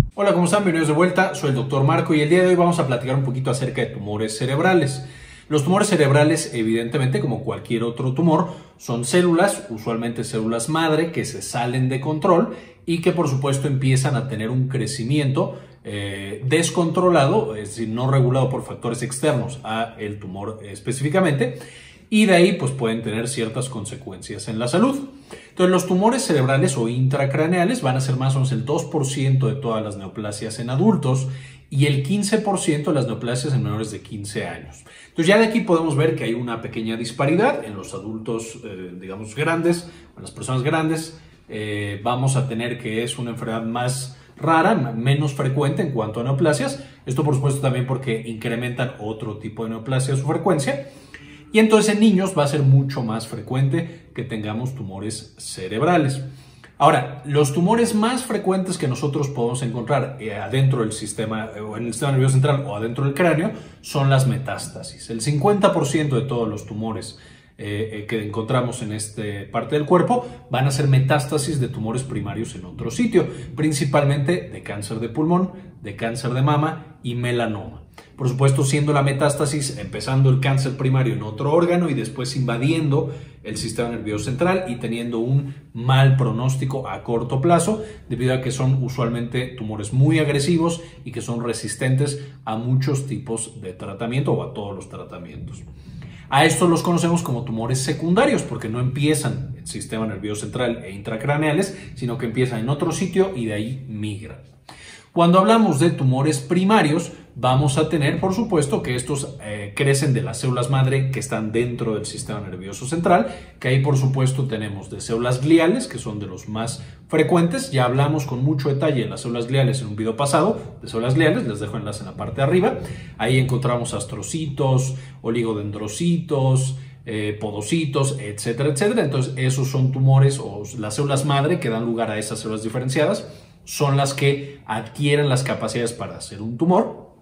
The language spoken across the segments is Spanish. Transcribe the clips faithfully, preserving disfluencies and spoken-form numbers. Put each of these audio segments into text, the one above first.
Hola, ¿cómo están? Bienvenidos de vuelta. Soy el doctor Marco y el día de hoy vamos a platicar un poquito acerca de tumores cerebrales. Los tumores cerebrales, evidentemente, como cualquier otro tumor, son células, usualmente células madre, que se salen de control y que, por supuesto, empiezan a tener un crecimiento eh, descontrolado, es decir, no regulado por factores externos a el tumor específicamente, y de ahí pues pueden tener ciertas consecuencias en la salud. Entonces, los tumores cerebrales o intracraneales van a ser más o menos el dos por ciento de todas las neoplasias en adultos y el quince por ciento de las neoplasias en menores de quince años. Entonces, ya de aquí podemos ver que hay una pequeña disparidad en los adultos, eh, digamos, grandes, en las personas grandes. Eh, vamos a tener que es una enfermedad más rara, menos frecuente en cuanto a neoplasias. Esto, por supuesto, también porque incrementan otro tipo de neoplasia su frecuencia. Y entonces en niños va a ser mucho más frecuente que tengamos tumores cerebrales. Ahora, los tumores más frecuentes que nosotros podemos encontrar eh, adentro del sistema, o en el sistema nervioso central o adentro del cráneo, son las metástasis. El cincuenta por ciento de todos los tumores eh, eh, que encontramos en esta parte del cuerpo van a ser metástasis de tumores primarios en otro sitio, principalmente de cáncer de pulmón, de cáncer de mama y melanoma. Por supuesto, siendo la metástasis empezando el cáncer primario en otro órgano y después invadiendo el sistema nervioso central y teniendo un mal pronóstico a corto plazo, debido a que son usualmente tumores muy agresivos y que son resistentes a muchos tipos de tratamiento o a todos los tratamientos. A estos los conocemos como tumores secundarios porque no empiezan en el sistema nervioso central e intracraneales, sino que empiezan en otro sitio y de ahí migran. Cuando hablamos de tumores primarios, vamos a tener, por supuesto, que estos eh, crecen de las células madre que están dentro del sistema nervioso central, que ahí, por supuesto, tenemos de células gliales, que son de los más frecuentes. Ya hablamos con mucho detalle de las células gliales en un video pasado, de células gliales, les dejo enlace en la parte de arriba. Ahí encontramos astrocitos, oligodendrocitos, eh, podocitos, etcétera, etcétera. Entonces, esos son tumores o las células madre que dan lugar a esas células diferenciadas. Son las que adquieren las capacidades para hacer un tumor.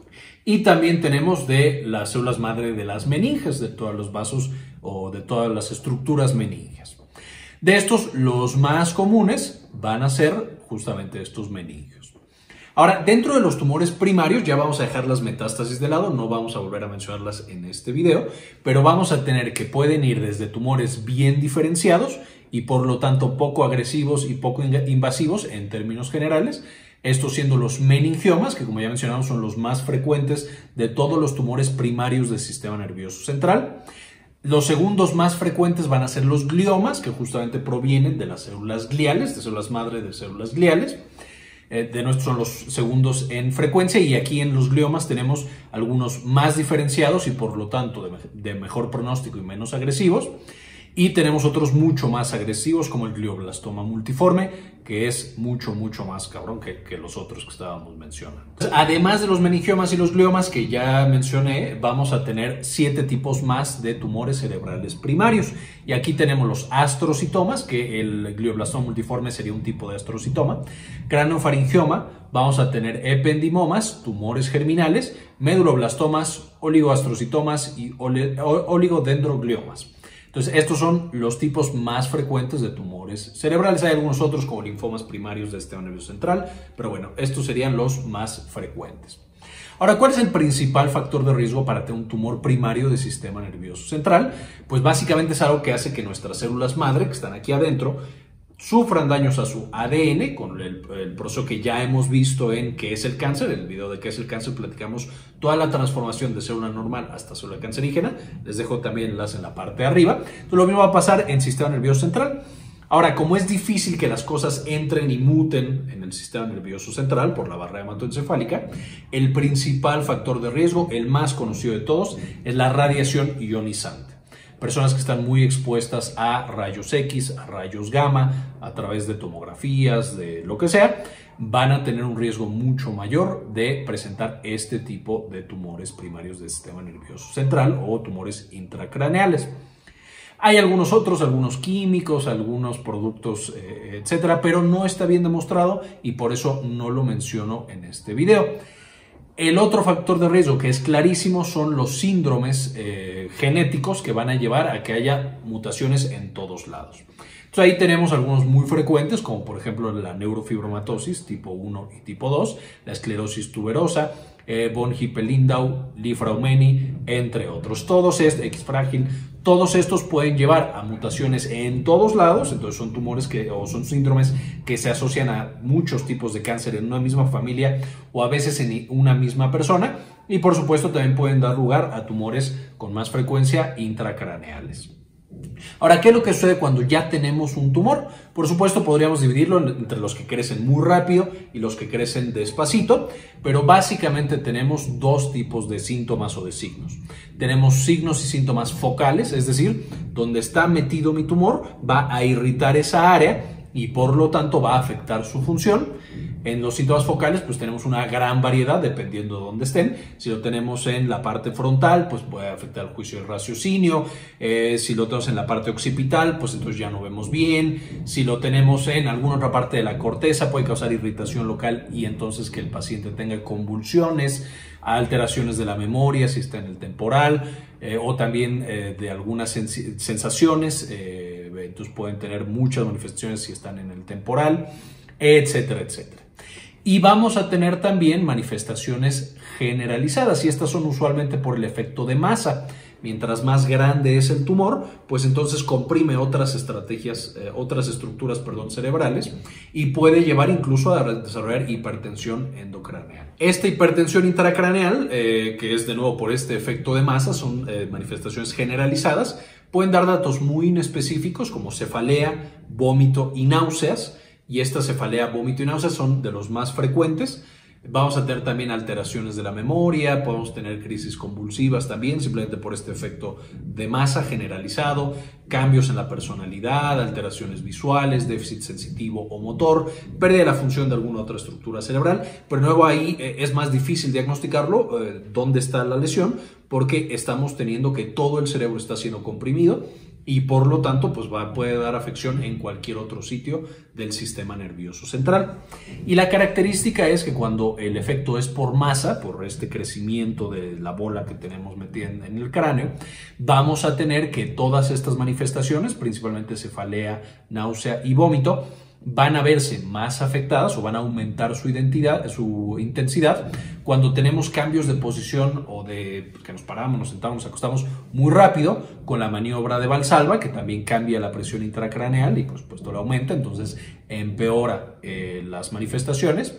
Y también tenemos de las células madre de las meninges, de todos los vasos o de todas las estructuras meninges. De estos, los más comunes van a ser justamente estos meningios. Ahora, dentro de los tumores primarios, ya vamos a dejar las metástasis de lado, no vamos a volver a mencionarlas en este video, pero vamos a tener que pueden ir desde tumores bien diferenciados y por lo tanto poco agresivos y poco invasivos en términos generales, estos siendo los meningiomas, que como ya mencionamos son los más frecuentes de todos los tumores primarios del sistema nervioso central. Los segundos más frecuentes van a ser los gliomas, que justamente provienen de las células gliales, de células madre de células gliales. Eh, de nuestros son los segundos en frecuencia y aquí en los gliomas tenemos algunos más diferenciados y por lo tanto de, de mejor pronóstico y menos agresivos. Y tenemos otros mucho más agresivos como el glioblastoma multiforme, que es mucho, mucho más cabrón que, que los otros que estábamos mencionando. Además de los meningiomas y los gliomas que ya mencioné, vamos a tener siete tipos más de tumores cerebrales primarios. Y aquí tenemos los astrocitomas, que el glioblastoma multiforme sería un tipo de astrocitoma. Craneofaringioma, vamos a tener ependimomas, tumores germinales, meduloblastomas, oligoastrocitomas y oligodendrogliomas. Entonces, estos son los tipos más frecuentes de tumores cerebrales. Hay algunos otros como linfomas primarios del sistema nervioso central, pero bueno, estos serían los más frecuentes. Ahora, ¿cuál es el principal factor de riesgo para tener un tumor primario del sistema nervioso central? Pues básicamente es algo que hace que nuestras células madre, que están aquí adentro, sufran daños a su A D N con el, el proceso que ya hemos visto en qué es el cáncer. En el video de qué es el cáncer platicamos toda la transformación de célula normal hasta célula cancerígena. Les dejo también el enlace en la parte de arriba. Entonces, lo mismo va a pasar en el sistema nervioso central. Ahora, como es difícil que las cosas entren y muten en el sistema nervioso central por la barrera hematoencefálica, el principal factor de riesgo, el más conocido de todos, es la radiación ionizante. Personas que están muy expuestas a rayos X, a rayos gamma, a través de tomografías, de lo que sea, van a tener un riesgo mucho mayor de presentar este tipo de tumores primarios del sistema nervioso central o tumores intracraneales. Hay algunos otros, algunos químicos, algunos productos, eh, etcétera, pero no está bien demostrado y por eso no lo menciono en este video. El otro factor de riesgo que es clarísimo son los síndromes eh, genéticos que van a llevar a que haya mutaciones en todos lados. Entonces ahí tenemos algunos muy frecuentes, como por ejemplo la neurofibromatosis tipo uno y tipo dos, la esclerosis tuberosa, eh, von Hippel-Lindau, Li-Fraumeni, entre otros. Todos estos, X-frágil, todos estos pueden llevar a mutaciones en todos lados, entonces son tumores que, o son síndromes que se asocian a muchos tipos de cáncer en una misma familia o a veces en una misma persona, y por supuesto también pueden dar lugar a tumores con más frecuencia intracraneales. Ahora, ¿qué es lo que sucede cuando ya tenemos un tumor? Por supuesto, podríamos dividirlo entre los que crecen muy rápido y los que crecen despacito, pero básicamente tenemos dos tipos de síntomas o de signos. Tenemos signos y síntomas focales, es decir, donde está metido mi tumor va a irritar esa área y por lo tanto va a afectar su función. En los síntomas focales pues tenemos una gran variedad dependiendo de dónde estén. Si lo tenemos en la parte frontal pues puede afectar el juicio del raciocinio. Eh, si lo tenemos en la parte occipital pues entonces ya no vemos bien. Si lo tenemos en alguna otra parte de la corteza puede causar irritación local y entonces que el paciente tenga convulsiones, alteraciones de la memoria si está en el temporal, eh, o también eh, de algunas sens sensaciones, eh, entonces pueden tener muchas manifestaciones si están en el temporal, etcétera, etcétera. Y vamos a tener también manifestaciones generalizadas y estas son usualmente por el efecto de masa. Mientras más grande es el tumor, pues entonces comprime otras estrategias, eh, otras estructuras, perdón, cerebrales y puede llevar incluso a desarrollar hipertensión endocraneal. Esta hipertensión intracraneal, eh, que es de nuevo por este efecto de masa, son eh, manifestaciones generalizadas, pueden dar datos muy inespecíficos como cefalea, vómito y náuseas, y esta cefalea, vómito y náuseas son de los más frecuentes. Vamos a tener también alteraciones de la memoria, podemos tener crisis convulsivas también, simplemente por este efecto de masa generalizado, cambios en la personalidad, alteraciones visuales, déficit sensitivo o motor, pérdida de la función de alguna otra estructura cerebral, pero de nuevo ahí eh, es más difícil diagnosticarlo, eh, dónde está la lesión, porque estamos teniendo que todo el cerebro está siendo comprimido y por lo tanto pues va, puede dar afección en cualquier otro sitio del sistema nervioso central. Y la característica es que cuando el efecto es por masa, por este crecimiento de la bola que tenemos metida en, en el cráneo, vamos a tener que todas estas manifestaciones, principalmente cefalea, náusea y vómito, van a verse más afectadas o van a aumentar su identidad, su intensidad cuando tenemos cambios de posición o de que nos paramos, nos sentamos, nos acostamos muy rápido con la maniobra de Valsalva, que también cambia la presión intracraneal y pues, pues todo lo aumenta, entonces empeora eh, las manifestaciones.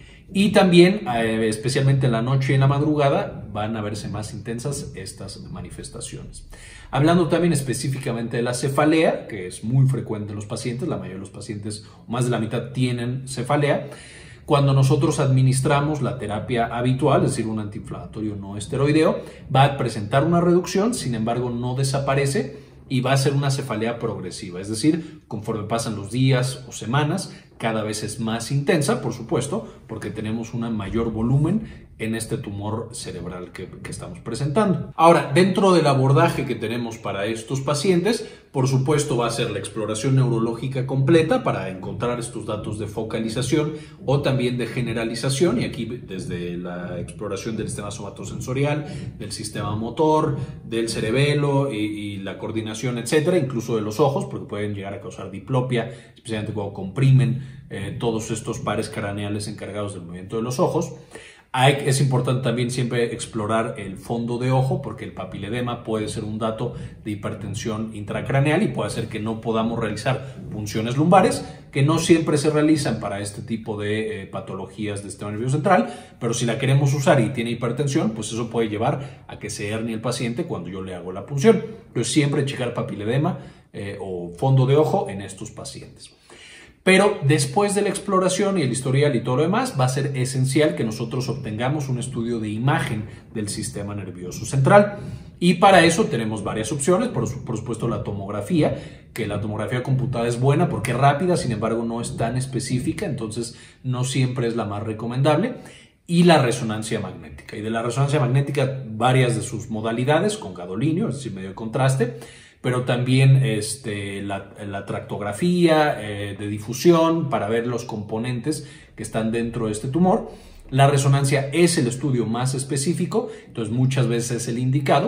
Y también, eh, especialmente en la noche y en la madrugada, van a verse más intensas estas manifestaciones. Hablando también específicamente de la cefalea, que es muy frecuente en los pacientes, la mayoría de los pacientes, más de la mitad, tienen cefalea. Cuando nosotros administramos la terapia habitual, es decir, un antiinflamatorio no esteroideo, va a presentar una reducción, sin embargo no desaparece y va a ser una cefalea progresiva, es decir, conforme pasan los días o semanas, cada vez es más intensa, por supuesto, porque tenemos un mayor volumen en este tumor cerebral que, que estamos presentando. Ahora, dentro del abordaje que tenemos para estos pacientes, por supuesto va a ser la exploración neurológica completa para encontrar estos datos de focalización o también de generalización, y aquí desde la exploración del sistema somatosensorial, del sistema motor, del cerebelo y, y la coordinación, etcétera, incluso de los ojos, porque pueden llegar a causar diplopia, especialmente cuando comprimen eh, todos estos pares craneales encargados del movimiento de los ojos. Hay, es importante también siempre explorar el fondo de ojo porque el papiledema puede ser un dato de hipertensión intracraneal y puede hacer que no podamos realizar punciones lumbares, que no siempre se realizan para este tipo de eh, patologías del sistema nervioso central, pero si la queremos usar y tiene hipertensión, pues eso puede llevar a que se hernie el paciente cuando yo le hago la punción. Entonces siempre checar papiledema eh, o fondo de ojo en estos pacientes. Pero después de la exploración y el historial y todo lo demás, va a ser esencial que nosotros obtengamos un estudio de imagen del sistema nervioso central. Y para eso tenemos varias opciones, por, por supuesto la tomografía, que la tomografía computada es buena porque es rápida, sin embargo no es tan específica, entonces no siempre es la más recomendable. Y la resonancia magnética. Y de la resonancia magnética, varias de sus modalidades, con gadolinio, es decir, medio de contraste, pero también este, la, la tractografía eh, de difusión para ver los componentes que están dentro de este tumor. La resonancia es el estudio más específico, entonces muchas veces es el indicado.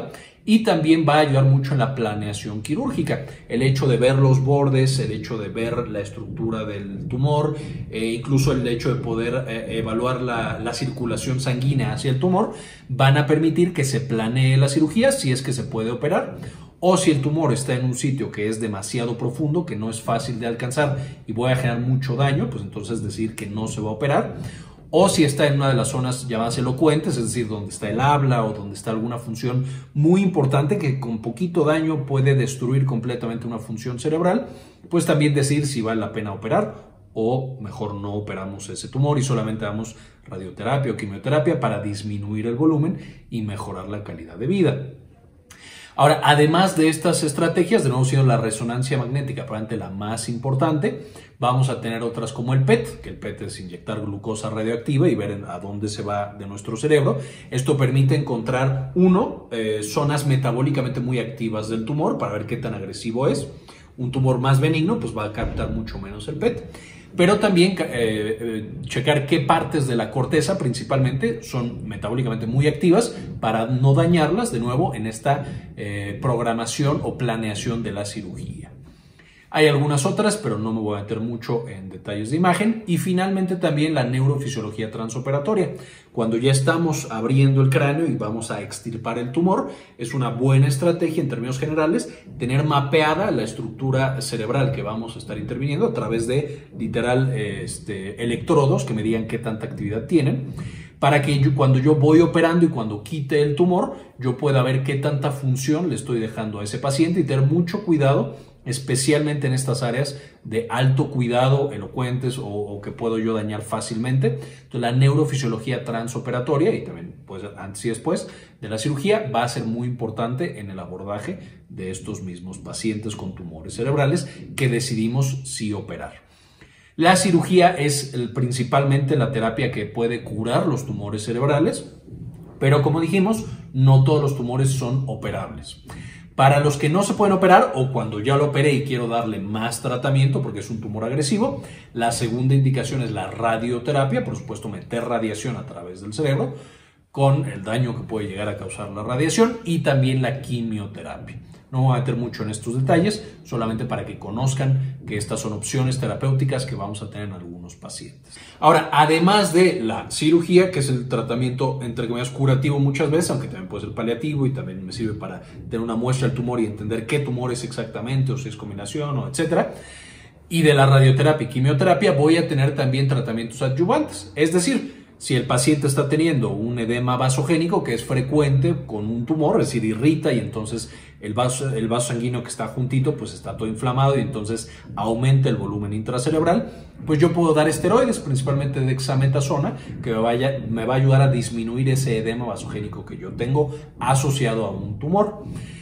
y también va a ayudar mucho en la planeación quirúrgica. El hecho de ver los bordes, el hecho de ver la estructura del tumor, eh, incluso el hecho de poder eh, evaluar la, la circulación sanguínea hacia el tumor, van a permitir que se planee la cirugía si es que se puede operar. O si el tumor está en un sitio que es demasiado profundo, que no es fácil de alcanzar y voy a generar mucho daño, pues entonces decir que no se va a operar. O si está en una de las zonas llamadas elocuentes, es decir, donde está el habla o donde está alguna función muy importante que con poquito daño puede destruir completamente una función cerebral, pues también decir si vale la pena operar o mejor no operamos ese tumor y solamente damos radioterapia o quimioterapia para disminuir el volumen y mejorar la calidad de vida. Ahora, además de estas estrategias, de nuevo siendo la resonancia magnética probablemente la más importante, vamos a tener otras como el P E T, que el P E T es inyectar glucosa radioactiva y ver a dónde se va de nuestro cerebro. Esto permite encontrar, uno, eh, zonas metabólicamente muy activas del tumor para ver qué tan agresivo es. Un tumor más benigno pues va a captar mucho menos el P E T. Pero también eh, eh, checar qué partes de la corteza principalmente son metabólicamente muy activas para no dañarlas de nuevo en esta eh, programación o planeación de la cirugía. Hay algunas otras, pero no me voy a meter mucho en detalles de imagen. Y finalmente también la neurofisiología transoperatoria. Cuando ya estamos abriendo el cráneo y vamos a extirpar el tumor, es una buena estrategia en términos generales tener mapeada la estructura cerebral que vamos a estar interviniendo a través de literal este, electrodos que me digan qué tanta actividad tienen, para que yo, cuando yo voy operando y cuando quite el tumor, yo pueda ver qué tanta función le estoy dejando a ese paciente y tener mucho cuidado, especialmente en estas áreas de alto cuidado, elocuentes o, o que puedo yo dañar fácilmente. Entonces, la neurofisiología transoperatoria, y también pues, antes y después de la cirugía, va a ser muy importante en el abordaje de estos mismos pacientes con tumores cerebrales que decidimos sí operar. La cirugía es el, principalmente la terapia que puede curar los tumores cerebrales, pero como dijimos, no todos los tumores son operables. Para los que no se pueden operar o cuando ya lo operé y quiero darle más tratamiento porque es un tumor agresivo, la segunda indicación es la radioterapia, por supuesto meter radiación a través del cerebro con el daño que puede llegar a causar la radiación, y también la quimioterapia. No me voy a meter mucho en estos detalles, solamente para que conozcan que estas son opciones terapéuticas que vamos a tener en algunos pacientes. Ahora, además de la cirugía, que es el tratamiento entre comillas curativo muchas veces, aunque también puede ser paliativo y también me sirve para tener una muestra del tumor y entender qué tumor es exactamente, o si es combinación, o etcétera. Y de la radioterapia y quimioterapia voy a tener también tratamientos adyuvantes, es decir, si el paciente está teniendo un edema vasogénico que es frecuente con un tumor, es decir, irrita y entonces el vaso, el vaso sanguíneo que está juntito pues está todo inflamado y entonces aumenta el volumen intracerebral, pues yo puedo dar esteroides, principalmente dexametasona, que me, vaya, me va a ayudar a disminuir ese edema vasogénico que yo tengo asociado a un tumor.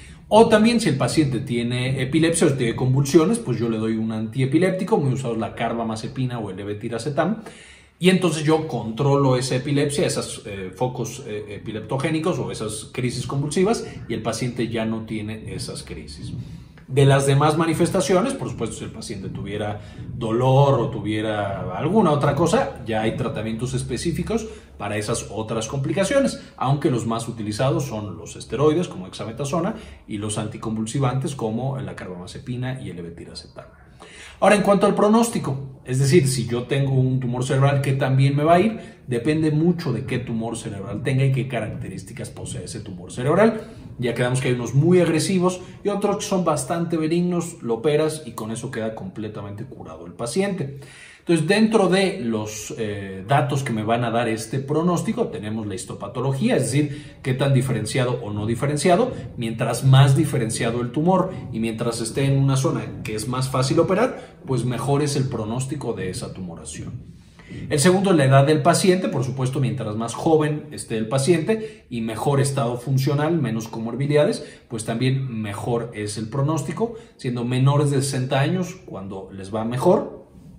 O también si el paciente tiene epilepsia o tiene convulsiones, pues yo le doy un antiepiléptico, muy usado la carbamazepina o el levetiracetam. Y entonces yo controlo esa epilepsia, esos eh, focos eh, epileptogénicos o esas crisis convulsivas, y el paciente ya no tiene esas crisis. De las demás manifestaciones, por supuesto, si el paciente tuviera dolor o tuviera alguna otra cosa, ya hay tratamientos específicos para esas otras complicaciones, aunque los más utilizados son los esteroides como dexametasona y los anticonvulsivantes como la carbamazepina y el levetiracetam. Ahora, en cuanto al pronóstico, es decir, si yo tengo un tumor cerebral que también me va a ir, depende mucho de qué tumor cerebral tenga y qué características posee ese tumor cerebral. Ya quedamos que hay unos muy agresivos y otros que son bastante benignos, lo operas y con eso queda completamente curado el paciente. Entonces, dentro de los eh, datos que me van a dar este pronóstico, tenemos la histopatología, es decir, qué tan diferenciado o no diferenciado. Mientras más diferenciado el tumor y mientras esté en una zona que es más fácil operar, pues mejor es el pronóstico de esa tumoración. El segundo es la edad del paciente, por supuesto, mientras más joven esté el paciente y mejor estado funcional, menos comorbilidades, pues también mejor es el pronóstico, siendo menores de sesenta años cuando les va mejor.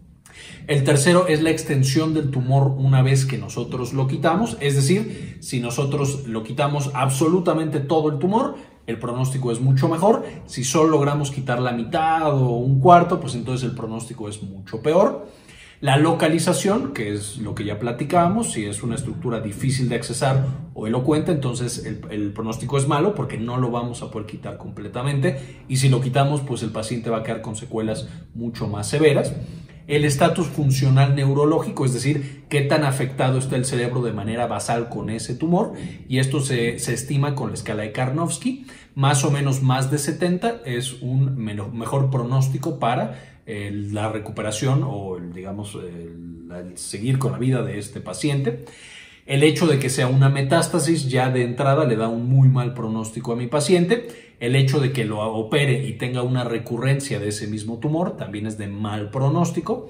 El tercero es la extensión del tumor una vez que nosotros lo quitamos, es decir, si nosotros lo quitamos absolutamente todo el tumor, el pronóstico es mucho mejor. Si solo logramos quitar la mitad o un cuarto, pues entonces el pronóstico es mucho peor. La localización, que es lo que ya platicábamos, si es una estructura difícil de accesar o elocuente, entonces el, el pronóstico es malo porque no lo vamos a poder quitar completamente, y si lo quitamos, pues el paciente va a quedar con secuelas mucho más severas. El estatus funcional neurológico, es decir, qué tan afectado está el cerebro de manera basal con ese tumor, y esto se, se estima con la escala de Karnofsky. Más o menos más de setenta es un mejor pronóstico para eh, la recuperación o, el, digamos, el, el seguir con la vida de este paciente. El hecho de que sea una metástasis ya de entrada le da un muy mal pronóstico a mi paciente. El hecho de que lo opere y tenga una recurrencia de ese mismo tumor también es de mal pronóstico.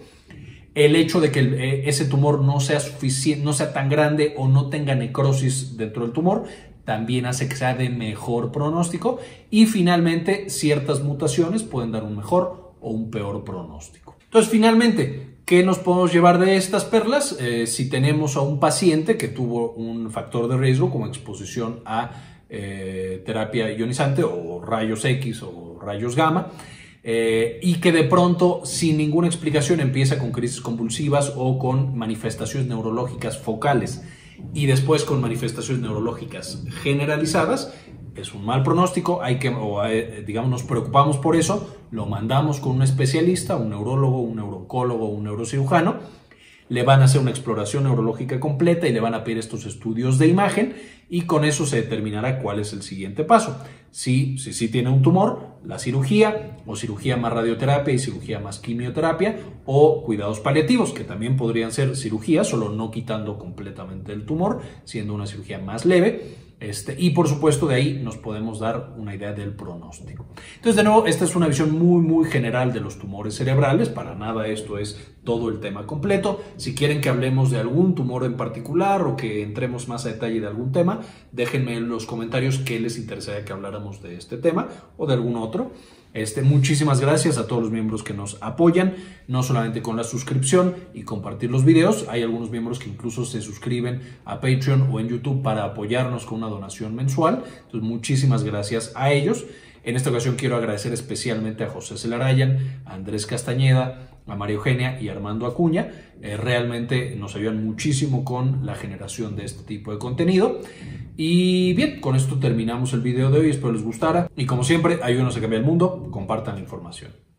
El hecho de que el, eh, ese tumor no sea suficiente, no sea tan grande o no tenga necrosis dentro del tumor, también hace que sea de mejor pronóstico. Y finalmente, ciertas mutaciones pueden dar un mejor o un peor pronóstico. Entonces, finalmente, ¿qué nos podemos llevar de estas perlas? Eh, si tenemos a un paciente que tuvo un factor de riesgo como exposición a eh, terapia ionizante o rayos X o rayos gamma, eh, y que de pronto, sin ninguna explicación, empieza con crisis convulsivas o con manifestaciones neurológicas focales y después con manifestaciones neurológicas generalizadas, es un mal pronóstico. Hay que, o, eh, digamos, nos preocupamos por eso, lo mandamos con un especialista, un neurólogo, un neurooncólogo, un neurocirujano, le van a hacer una exploración neurológica completa y le van a pedir estos estudios de imagen, y con eso se determinará cuál es el siguiente paso. Si sí si, si tiene un tumor, la cirugía, o cirugía más radioterapia y cirugía más quimioterapia, o cuidados paliativos, que también podrían ser cirugías, solo no quitando completamente el tumor, siendo una cirugía más leve. Este, y por supuesto de ahí nos podemos dar una idea del pronóstico. Entonces, de nuevo, esta es una visión muy muy general de los tumores cerebrales. Para nada esto es todo el tema completo. Si quieren que hablemos de algún tumor en particular o que entremos más a detalle de algún tema, déjenme en los comentarios qué les interesaría que habláramos de este tema o de algún otro. Este, muchísimas gracias a todos los miembros que nos apoyan, no solamente con la suscripción y compartir los videos. Hay algunos miembros que incluso se suscriben a Patreon o en YouTube para apoyarnos con una donación mensual. Entonces, muchísimas gracias a ellos. En esta ocasión quiero agradecer especialmente a José Celarayan, a Andrés Castañeda, a María Eugenia y a Armando Acuña. Eh, realmente nos ayudan muchísimo con la generación de este tipo de contenido. Y bien, con esto terminamos el video de hoy. Espero les gustara. Y como siempre, ayúdenos a cambiar el mundo. Compartan la información.